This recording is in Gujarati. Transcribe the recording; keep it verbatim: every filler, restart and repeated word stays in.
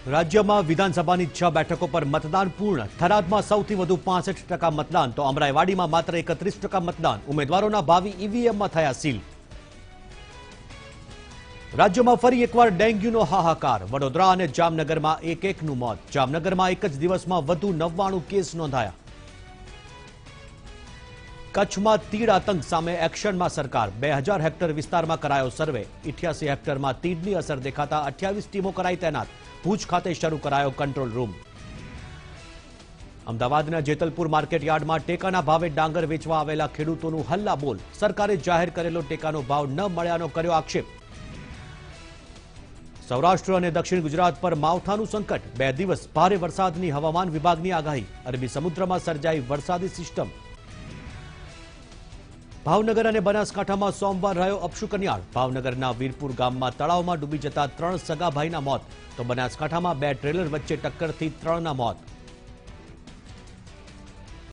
રાજ્યમાં વિધાનસભાની છ બેઠકો પર મતદાન પૂર્ણ. થરાદમાં સૌથી વધુ પાસઠ ટકા મતદાન તો અમરાઈવાડીમાં માત્ર એકત્રીસ ટકા મતદાન. ઉમેદવારોના ભાવિ ઈવીએમમાં થયા સીલ. રાજ્યમાં ફરી એકવાર ડેન્ગ્યુનો હાહાકાર. વડોદરા અને જામનગરમાં એક એકનું મોત. જામનગરમાં એક જ દિવસમાં વધુ નવ્વાણું કેસ નોંધાયા. કચ્છમાં તીડ આતંક સામે એક્શનમાં સરકાર. બે હજાર હેક્ટર વિસ્તારમાં કરાયો સર્વે. અઠ્યાસી હેક્ટરમાં તીડની અસર દેખાતા અઠ્યાવીસ ટીમો કરાઈ તૈનાત. ભુજ ખાતે શરૂ કરાયો કંટ્રોલ રૂમ. અમદાવાદના જેતલપુર માર્કેટ યાર્ડમાં ટેકાના ભાવે ડાંગર વેચવા આવેલા ખેડૂતોનું હલ્લાબોલ. સરકારે જાહેર કરેલો ટેકાનો ભાવ ન મળ્યાનો કર્યો આક્ષેપ. સૌરાષ્ટ્ર અને દક્ષિણ ગુજરાત પર માવઠાનું સંકટ. બે દિવસ ભારે વરસાદની હવામાન વિભાગની આગાહી. અરબી સમુદ્રમાં સર્જાઈ વરસાદી સિસ્ટમ. ભાવનગર અને બનાસકાંઠામાં સોમવાર રહ્યો અપશુકન્યાળ. ભાવનગરના વીરપુર ગામમાં તળાવમાં ડૂબી જતા ત્રણ સગા ભાઈના મોત તો બનાસકાંઠામાં બે ટ્રેલર વચ્ચે ટક્કરથી ત્રણના મોત.